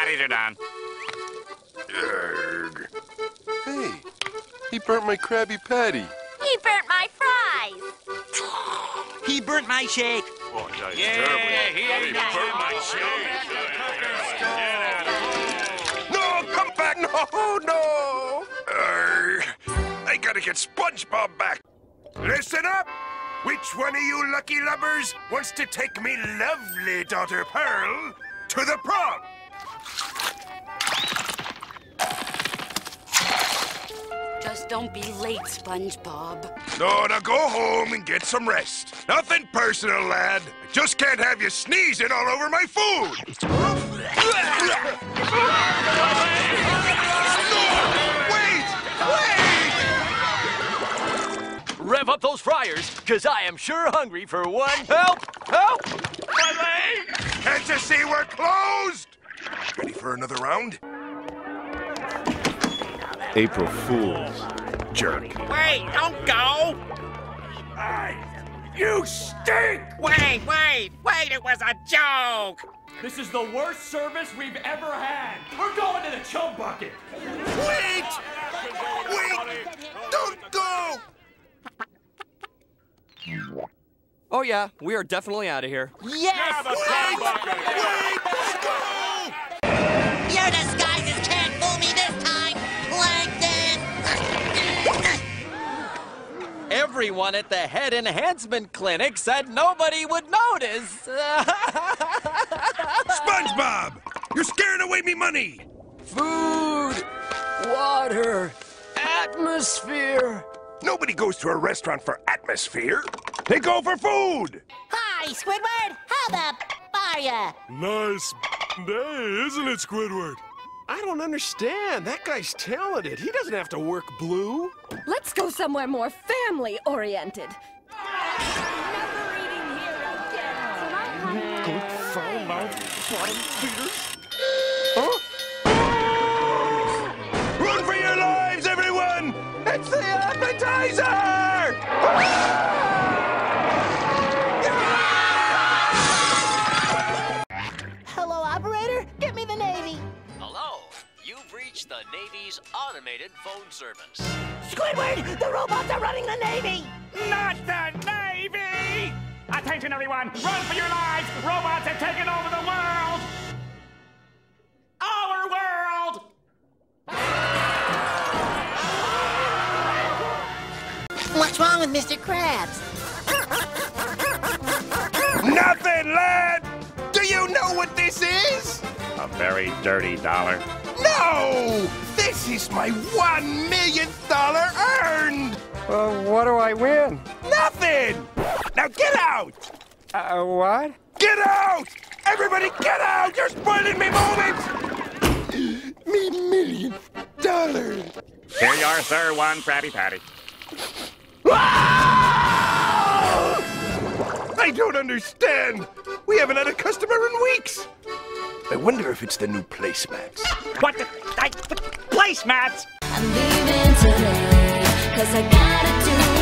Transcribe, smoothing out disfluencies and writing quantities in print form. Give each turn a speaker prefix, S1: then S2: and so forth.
S1: patties are done.
S2: Urgh. Hey, he burnt my Krabby Patty.
S3: He burnt my fries.
S4: He burnt my shake.
S2: Oh, that's
S1: Yeah, he
S2: burnt my shake. No, come back! No! I gotta get SpongeBob back. Listen up! Which one of you lucky lubbers wants to take me lovely daughter Pearl to the prom?
S5: Just don't be late, SpongeBob.
S2: No, now go home and get some rest. Nothing personal, lad. I just can't have you sneezing all over my food.
S6: Rev up those fryers, because I am sure hungry for one. Help! Help! My leg!
S2: Can't you see we're closed? Ready for another round?
S7: April Fools. Jerk.
S4: Wait, don't go!
S2: You stink!
S4: Wait, it was a joke!
S6: This is the worst service we've ever had. We're going to the chum bucket.
S2: Wait! Don't go!
S6: Oh yeah, we are definitely out of here.
S4: Yes!
S3: Your disguises can't fool me this time, Plankton!
S6: Everyone at the Head Enhancement Clinic said nobody would notice.
S2: SpongeBob! You're scaring away me money!
S6: Food, water, atmosphere.
S2: Nobody goes to a restaurant for atmosphere. They go for food!
S3: Hi, Squidward! How the are ya?
S8: Nice day, isn't it, Squidward? I don't understand. That guy's talented. He doesn't have to work blue.
S5: Let's go somewhere more family-oriented.
S8: Good foul-mouthed bottom feeders.
S2: Run for your lives, everyone! It's the appetizer!
S3: Hello, operator? Get me the Navy.
S6: Hello, you've reached the Navy's automated phone service.
S3: Squidward! The robots are running the Navy!
S1: Not the Navy! Attention, everyone! Run for your lives! Robots have taken over the world! Our world!
S3: What's wrong with Mr. Krabs?
S2: Nothing, lad! Do you know what this is?
S1: A very dirty dollar.
S2: No! This is my $1 million earned!
S9: What do I win?
S2: Nothing! Now get out!
S9: What?
S2: Get out! Everybody get out! You're spoiling me moment! Me $1 million.
S1: Here you are, sir. One Krabby Patty.
S2: I don't understand. We haven't had a customer in weeks. I wonder if it's the new placemats.
S1: What the? Placemats?
S5: I'm leaving today, 'cause I gotta do